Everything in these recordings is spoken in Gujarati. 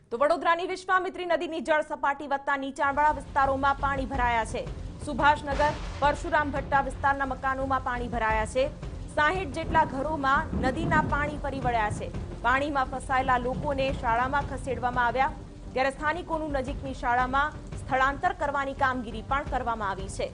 તો વડોદરાની વિશ્વામિત્રી નદીની જળ સપાટી વધતા નીચાણવાળા વિસ્તારોમાં પાણી ભરાયા છે। સુભાષનગર પરશુરામ ભટ્ટા વિસ્તારના મકાનોમાં પાણી ભરાયા છે। 60 જેટલા ઘરોમાં નદીના પાણી ફરી વળ્યા છે। પાણીમાં ફસાયેલા લોકોને શાળામાં ખસેડવામાં આવ્યા, ત્યારે સ્થાનિકોનું નજીકની શાળામાં સ્થળાંતર કરવાની કામગીરી પણ કરવામાં આવી છે।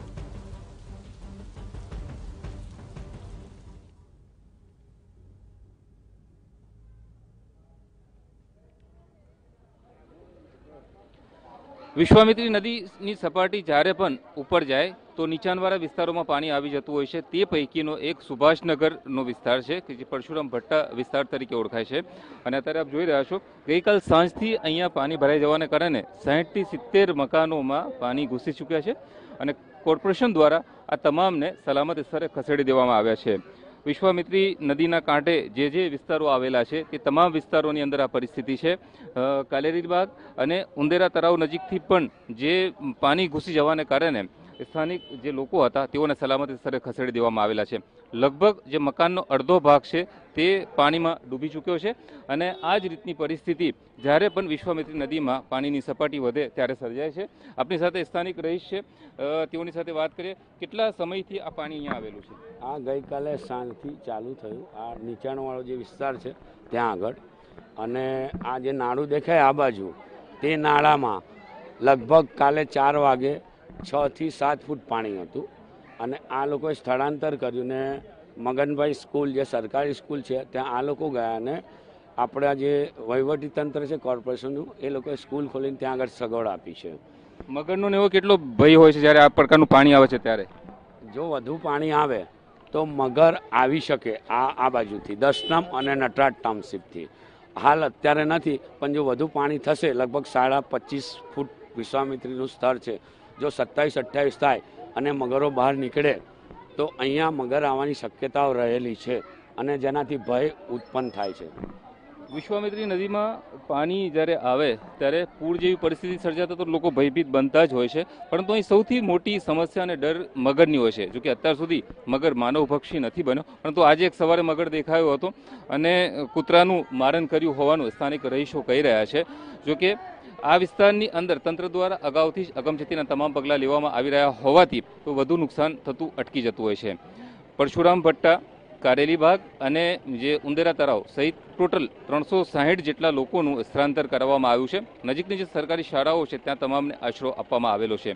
વિશ્વામિત્રી નદીની સપાટી જ્યારે પણ ઉપર જાય તો નીચાણવાળા વિસ્તારોમાં પાણી આવી જતું હોય છે। તે પૈકીનો એક સુભાષનગરનો વિસ્તાર છે કે જે પરશુરામ ભટ્ટા વિસ્તાર તરીકે ઓળખાય છે। અને અત્યારે આપ જોઈ રહ્યા છો, ગઈકાલ સાંજથી અહીંયા પાણી ભરાઈ જવાને કારણે 60 થી 70 મકાનોમાં પાણી ઘૂસી ચૂક્યા છે અને કોર્પોરેશન દ્વારા આ તમામને સલામત સ્થળે ખસેડી દેવામાં આવ્યા છે। વિશ્વામિત્રી નદીના કાંઠે જે વિસ્તારો આવેલા છે તે તમામ વિસ્તારોની અંદર આ પરિસ્થિતિ છે। કાલેરીબાગ અને ઉંદેરા તળાવ નજીકથી પણ જે પાણી ઘૂસી જવાને કારણે સ્થાનિક જે લોકો હતા તેઓને સલામતી સ્થળે ખસેડી દેવામાં આવેલા છે। લગભગ જે મકાનનો અડધો ભાગ છે તે પાણીમાં ડૂબી ચૂક્યો છે અને આ જ રીતની પરિસ્થિતિ જ્યારે પણ વિશ્વામિત્રી નદીમાં પાણીની સપાટી વધે ત્યારે સર્જાય છે। આપણી સાથે સ્થાનિક રહીશ છે, તેઓની સાથે વાત કરીએ। કેટલા સમયથી આ પાણી અહીંયા આવેલું છે? આ ગઈકાલે સાંજથી ચાલુ થયું। આ નીચાણવાળો જે વિસ્તાર છે ત્યાં આગળ, અને આ જે નાળું દેખાય આ બાજુ, તે નાળામાં લગભગ કાલે 4 વાગે 6 થી 7 ફૂટ પાણી હતું અને આ લોકોએ સ્થળાંતર કર્યું ને મગનભાઈ સ્કૂલ જે સરકારી સ્કૂલ છે ત્યાં આ લોકો ગયા અને આપણા જે વહીવટીતંત્ર છે કોર્પોરેશનનું, એ લોકોએ સ્કૂલ ખોલીને ત્યાં આગળ સગવડ આપી છે। મગરનો એવો કેટલો ભય હોય છે જ્યારે આ પ્રકારનું પાણી આવે છે ત્યારે? જો વધુ પાણી આવે તો મગર આવી શકે આ બાજુથી દસનામ અને નટરાજ ટાઉનશીપથી। હાલ અત્યારે નથી, પણ જો વધુ પાણી થશે, લગભગ 25.5 ફૂટ વિશ્વામિત્રીનું સ્તર છે, જો 27-28 થાય અને મગરો બહાર નીકળે તો અહીંયા મગર આવવાની શક્યતાઓ રહેલી છે અને જેનાથી ભય ઉત્પન્ન થાય છે। વિશ્વામિત્રી નદીમાં પાણી જ્યારે આવે ત્યારે પૂર જેવી પરિસ્થિતિ સર્જાતા તો લોકો ભયભીત બનતા જ હોય છે, પરંતુ અહીં સૌથી મોટી સમસ્યા અને ડર મગરની હોય છે। જોકે અત્યાર સુધી મગર માનવભક્ષી નથી બન્યો, પરંતુ આજે એક સવારે મગર દેખાયો હતો અને કૂતરાનું મારણ કર્યું હોવાનું સ્થાનિક રહીશો કહી રહ્યા છે। જોકે આ વિસ્તારની અંદર તંત્ર દ્વારા અગાઉથી જ અગમચેતીના તમામ પગલાં લેવામાં આવી રહ્યા હોવાથી તો વધુ નુકસાન થતું અટકી જતું હોય છે। પરશુરામ ભટ્ટા, કારેલીબાગ અને જે ઉંદેરા તળાવ સહિત ટોટલ 360 જેટલા લોકોનું સ્થળાંતર કરવામાં આવ્યું છે। નજીકની જે સરકારી શાળાઓ છે ત્યાં તમામને આશરો આપવામાં આવેલો છે।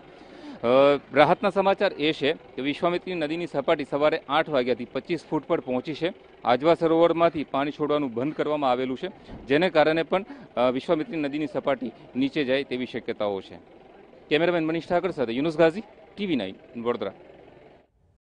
રાહતના સમાચાર એ છે કે વિશ્વામિત્રી નદીની સપાટી સવારે 8 વાગ્યાથી 25 ફૂટ પર પહોંચી છે। આજવા સરોવરમાંથી પાણી છોડવાનું બંધ કરવામાં આવેલું છે, જેને કારણે પણ વિશ્વામિત્રી નદીની સપાટી નીચે જાય તેવી શક્યતાઓ છે। કેમેરામેન મનીષ ઠાકર સાથે યુનુસ ગાઝી, TV9 વડોદરા।